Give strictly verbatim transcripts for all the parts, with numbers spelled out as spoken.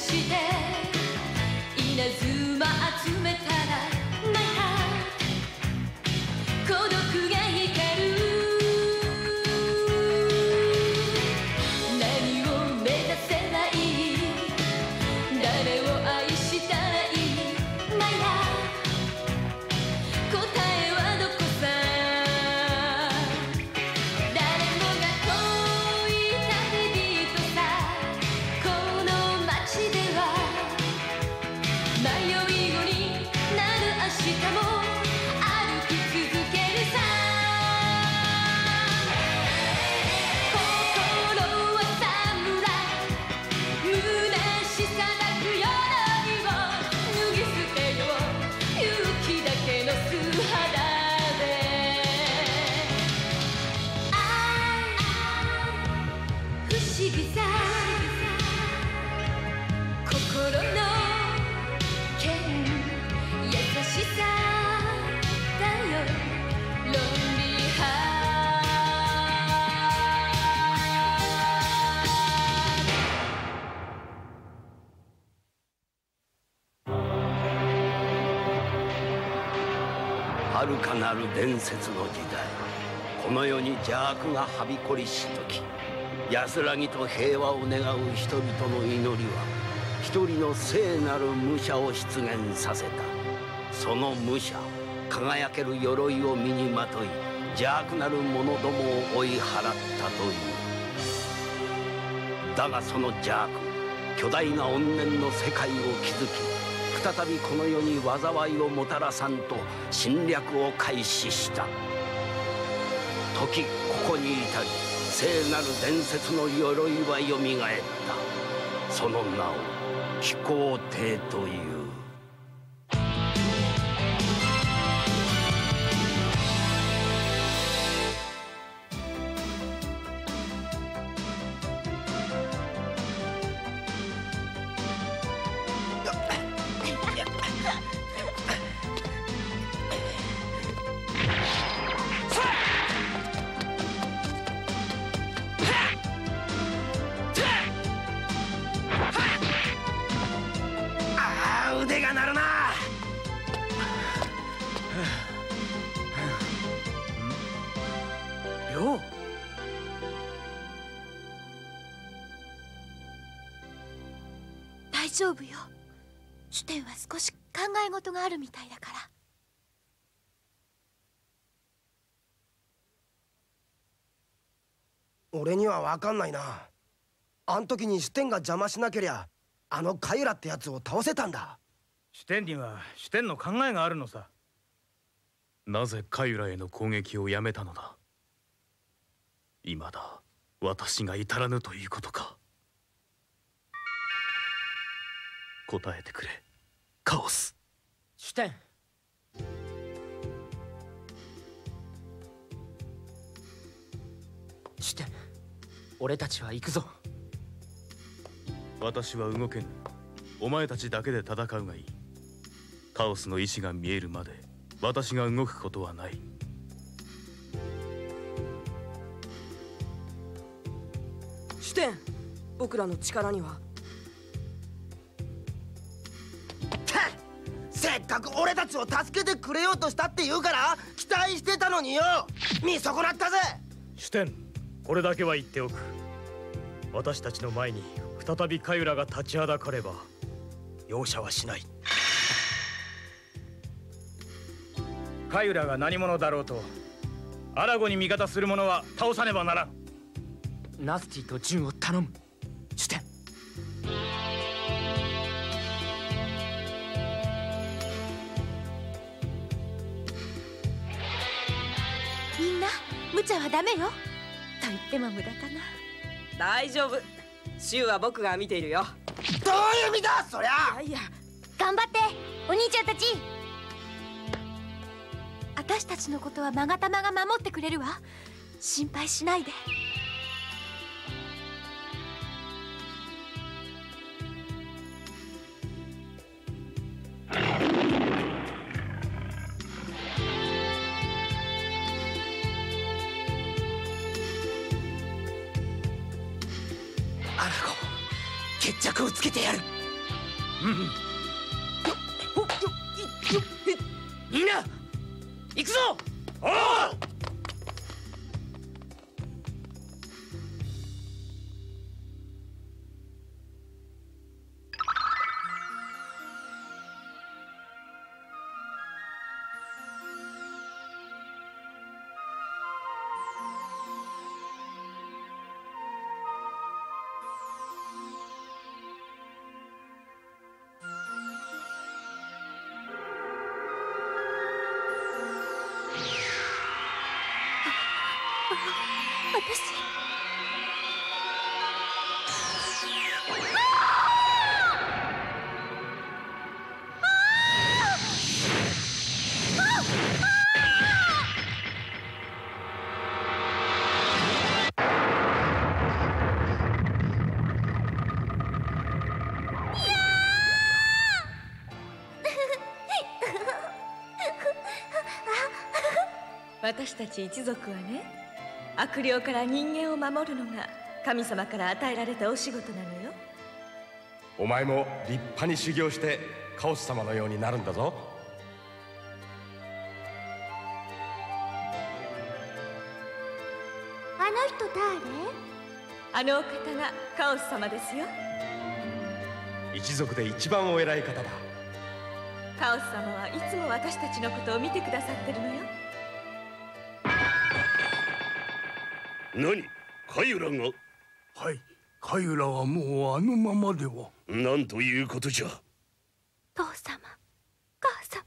して稲妻集めたら My heart 孤独が光る何を目指せばいい誰を愛したらいい My love 答えはどこさ誰もが恋旅人さこの街では迷い子になる明日も歩き続けるさ心は侍虚しさなく鎧を脱ぎ捨てよう勇気だけの素肌で愛不思議さ心の剣優しさだよロンリーハ遥かなる伝説の時代、この世に邪悪がはびこりし時、安らぎと平和を願う人々の祈りは一人の聖なる武者を出現させた。その武者、輝ける鎧を身にまとい邪悪なる者どもを追い払ったという。だがその邪悪、巨大な怨念の世界を築き、再びこの世に災いをもたらさんと侵略を開始した。時ここに至り聖なる伝説の鎧はよみがえった。その名を飛行艇という。腕が鳴るな。よう。 大丈夫よ。シュテンは少し考え事があるみたいだから。 俺には分かんないな。あん時にシュテンが邪魔しなけりゃあのカユラってやつを倒せたんだ。 シュテンにはシュテンの考えがあるのさ。 なぜカユラへの攻撃をやめたのだ。今だ私が至らぬということか。答えてくれカオス。 シュテン、シュテン、俺たちは行くぞ。 私は動けぬ。お前たちだけで戦うがいい。カオスの意志が見えるまで私が動くことはない。 シュテン、僕らの力には。 せっかく俺たちを助けてくれようとしたって言うから期待してたのによ。見損なったぜ。 シュテン、これだけは言っておく。私たちの前に再びカユラが立ちはだかれば容赦はしない。カユラが何者だろうとアラゴに味方する者は倒さねばならん。 ナスティとジュンを頼む。シュテン。 みんな無茶はダメよ。と言っても無駄かな。 大丈夫。シュウは僕が見ているよ。 どういう意味だそりゃ。 いやいや、 頑張ってお兄ちゃんたち。私たちのことはマガタマが守ってくれるわ。心配しないで。 アラゴ、決着をつけてやる。 みんな行くぞ。おう。 私私たち一族はね、悪霊から人間を守るのが神様から与えられたお仕事なのよ。 お前も立派に修行してカオス様のようになるんだぞ。 あの人誰？ あのお方がカオス様ですよ。 一族で一番お偉い方だ。 カオス様はいつも私たちのことを見てくださってるのよ。 何？カユラが？ はい、カユラはもうあのままでは。 なんということじゃ。 父様、母様。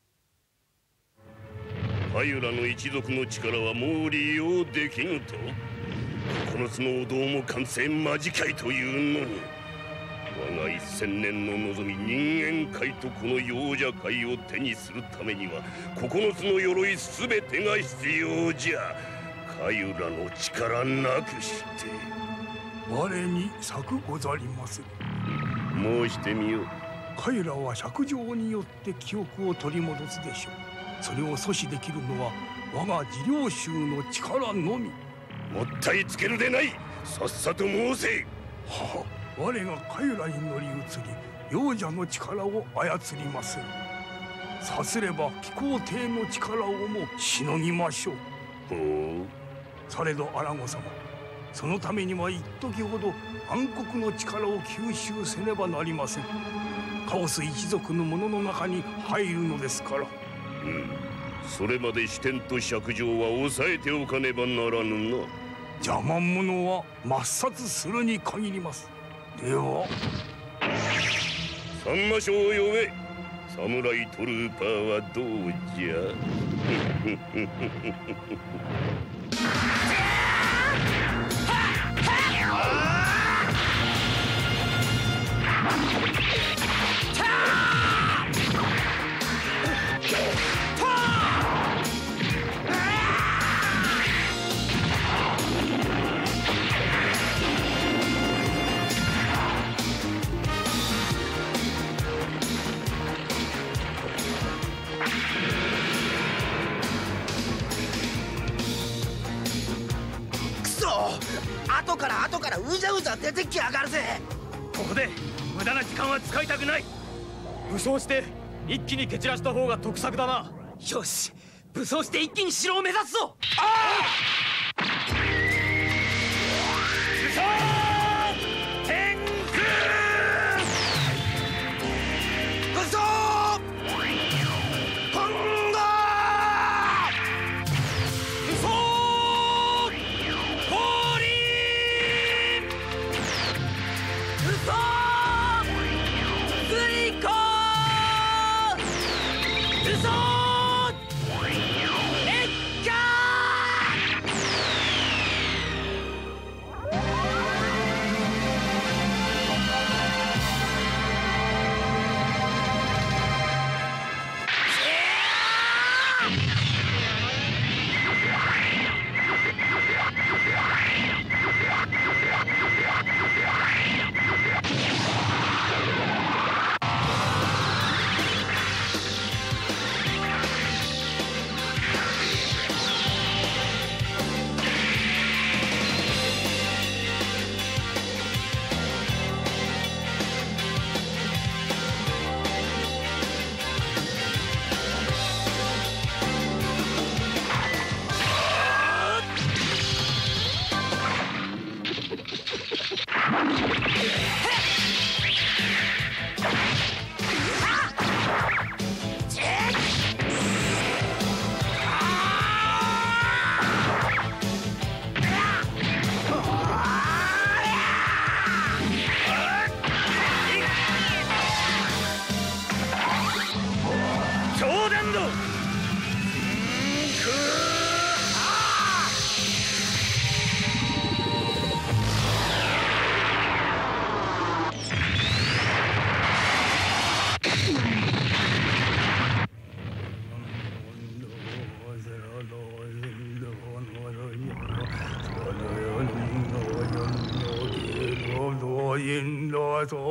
カユラの一族の力はもう利用できぬと？九つのお堂も完成間近いというのに、我が一千年の望み人間界とこの幼者界を手にするためには九つの鎧すべてが必要じゃ。カユラの力なくして我に策ござりまする。 申してみよう。 カユラは釈上によって記憶を取り戻すでしょう。それを阻止できるのは我が自領衆の力のみ。 もったいつけるでない。さっさと申せ。 はあ、我がカユラに乗り移り幼者の力を操りまする。さすれば飛行艇の力をもしのぎましょう。 ほう。 されどアラゴ様、そのためには一時ほど暗黒の力を吸収せねばなりません。カオス一族の者の中に入るのですから。 うん、それまで視点と釈上は抑えておかねばならぬな。 邪魔者は抹殺するに限ります。では三魔将を呼べ。サムライトルーパーはどうじゃ。 後から後からうじゃうじゃ出てきやがるぜ。 ここで無駄な時間は使いたくない。武装して一気に蹴散らした方が得策だな。よし、武装して一気に城を目指すぞ。ああ、武装天空。 武装今後。 武装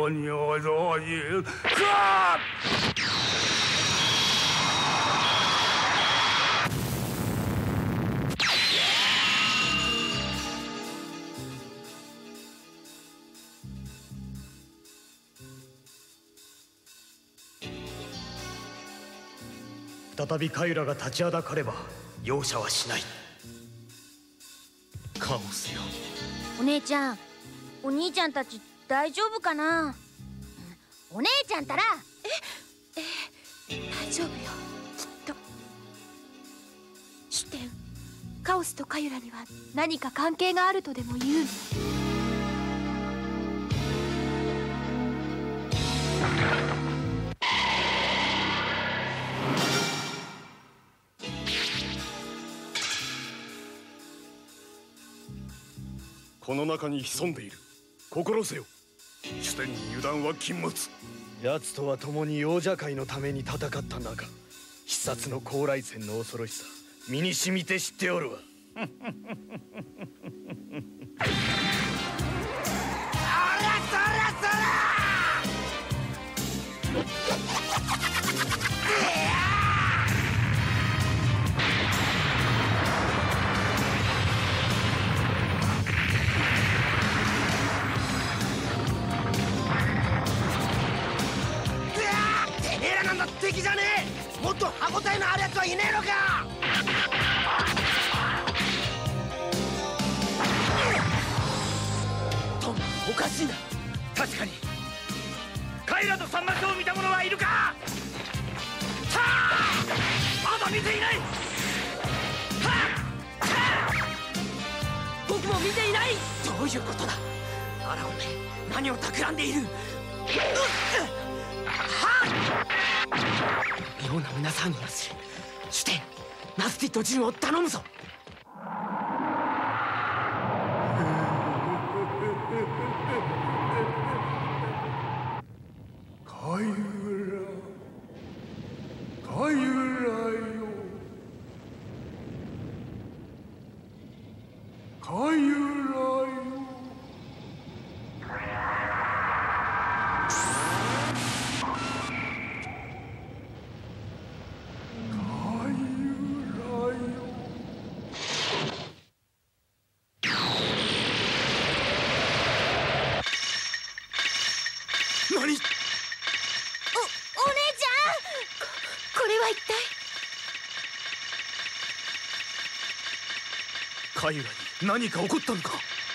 どにおぞじか再びカイラが立ちはだかれば容赦はしない。カオスよ。 お姉ちゃん、お兄ちゃんたち大丈夫かな。お姉ちゃんたらええ大丈夫よ、きっと。シュテン、カオスとカユラには何か関係があるとでも言うの。 この中に潜んでいる。心せよ。主典に油断は禁物。 奴とは共に王者界のために戦った中、必殺の高麗戦の恐ろしさ身に染みて知っておるわ。 敵じゃねえ。もっと歯応えのあるやつはいねえのか。 トム、おかしいな。確かにカイラとサンマスを見た者はいるか。はあ、まだ見ていない。はあ、はあ、僕も見ていない。どういうことだ。アラゴンめ、何を企んでいる。うっ、はあ、妙な胸騒ぎがする。シュテン、ナスティとジュンを頼むぞ。 カユラ、カユラよ、カユラよ。 カイラに何か起こったのか。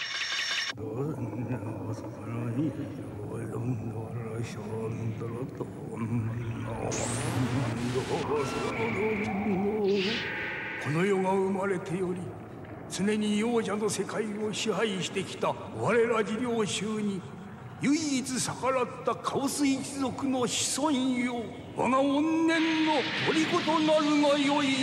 この世が生まれてより常に幼者の世界を支配してきた我ら事領衆に唯一逆らったカオス一族の子孫よ、我が怨念の虜となるがよい。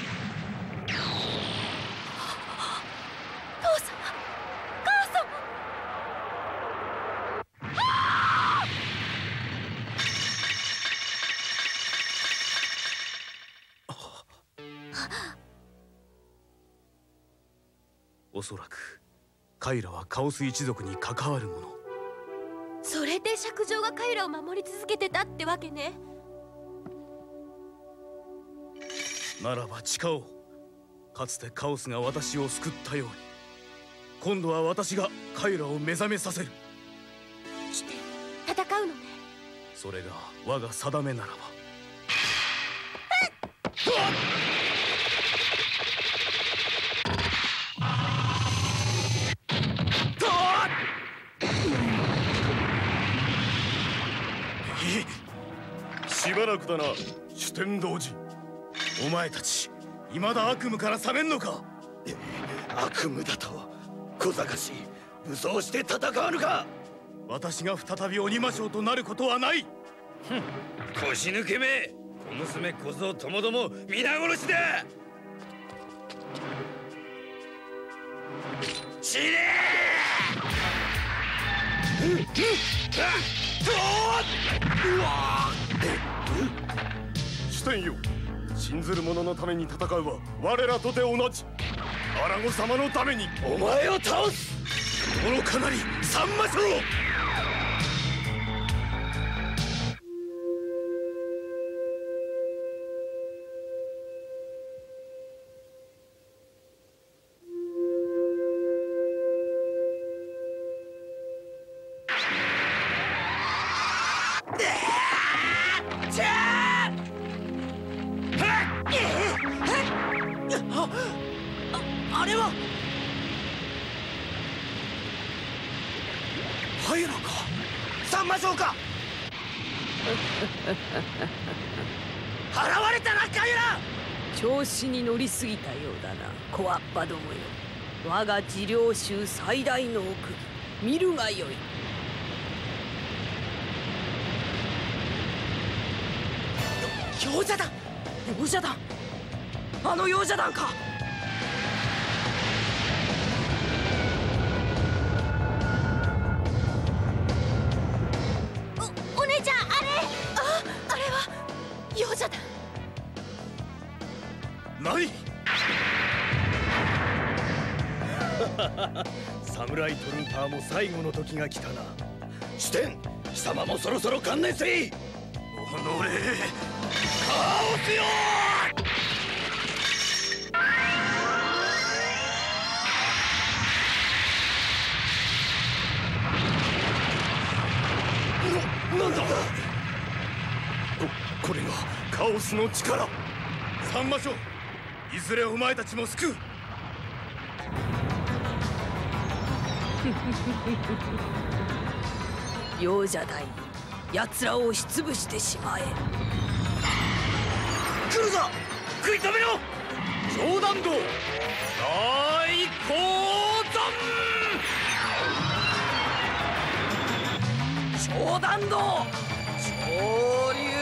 おそらくカイラはカオス一族に関わる者。 それで釈上がカユラを守り続けてたってわけね。 ならば誓おう。かつてカオスが私を救ったように、今度は私がカイラを目覚めさせる。 して戦うのね。 それが我が定めならば。 しばらくだな、主典童子。 お前たち未だ悪夢から覚めんのか。 悪夢だと小賢しい武装して戦わぬか。 私が再び鬼魔将となることはない。 腰抜けめ、小娘小僧ともども皆殺しだ。死ねー。うんうん、うわ主典よ、信ずる者のために戦うは我らとて同じ。アラゴ様のために。 お前を倒す。 愚かなりさん魔将。 ようか。 払われたなカユラ。 調子に乗りすぎたようだな、小わっぱどもよ。我が治療衆最大の奥義、見るがよい。 幼者団、幼者団、あの幼者団か。 お、お姉ちゃん、あれ、あ、あれは幼者団。 何サムライトルーパーも最後の時が来たな。 シュテン、貴様もそろそろ観念せい。 おのれ、 カオスよ。 な、なんだこ、これがカオスの力。 三魔将、いずれお前たちも救う。 幼者団、奴らを押しつぶしてしまえ。 来るぞ、食い止めろ。上弾道大降山。上弾道潮流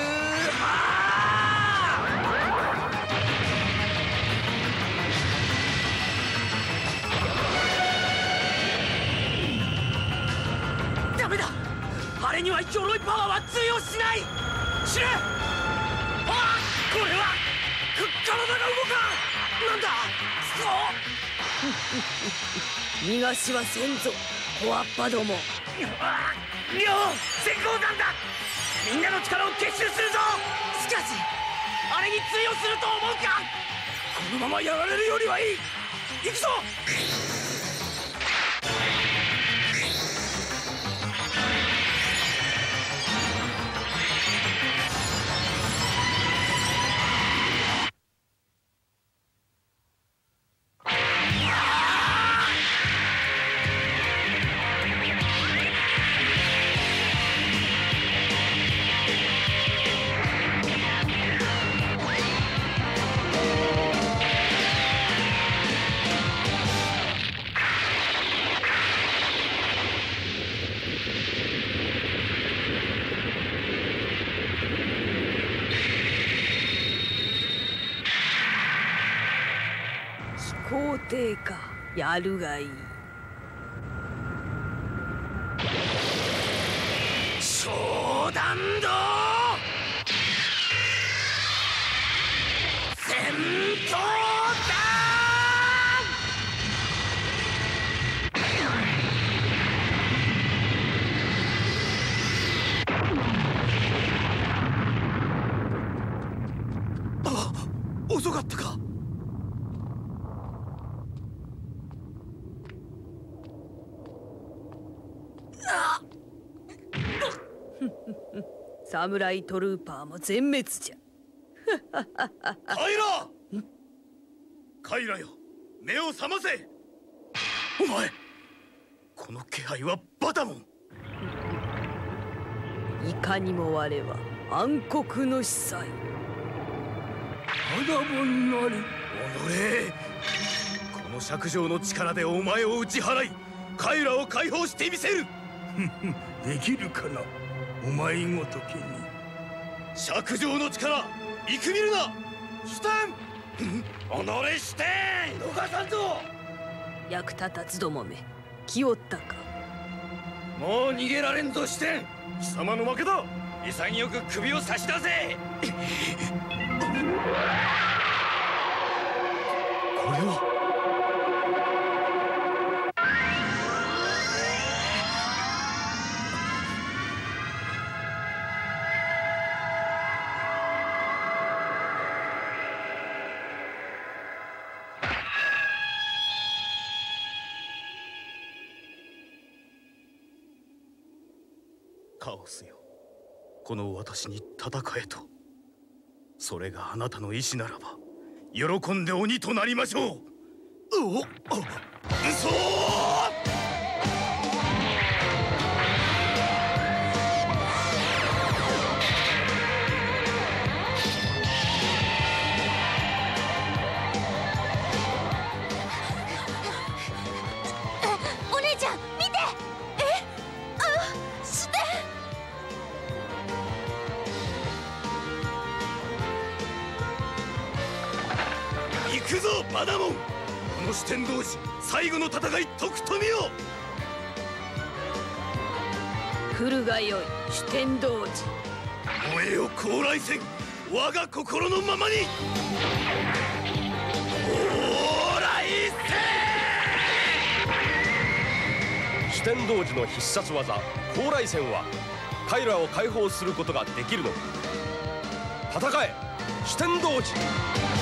ダメだ、あれには鎧パワーは通用しない。死ね。ああ、これは体が動かん。なんだそう逃がしはせんぞ、小わっぱども。 ああ、妙、閃光弾だ。みんなの力を結集するぞ。しかしあれに通用すると思うか。このままやられるよりはいい。行くぞ。 皇帝か、やるがいい。 小弾道戦闘弾。 あ、遅かったか。 サムライトルーパーも全滅じゃ。 カイラカイラよ、目を覚ませ。お前、この気配はバタモン。 いかにも我は暗黒の司祭。 バタモンなり。 おのれ、この尺状の力でお前を打ち払い、カイラを解放してみせる。 できるかな、お前ごときに。 尺状の力、見くびるな。 シュテン、おのれシュテン、逃さんぞ。 役立たずどもめ、気負ったか。 もう逃げられんぞシュテン。 貴様の負けだ。 潔く首を差し出せ。 これはカオスよ、この私に戦えと。それがあなたの意志ならば、喜んで鬼となりましょう。おっ、嘘。 くぞバナモン。この四天童子最後の戦いとくと見よ。 来るがよい四天童子。 燃えよ高麗戦、我が心のままに。高麗戦。四天童子の必殺技高麗戦はカイラを解放することができるのか。戦え四天童子。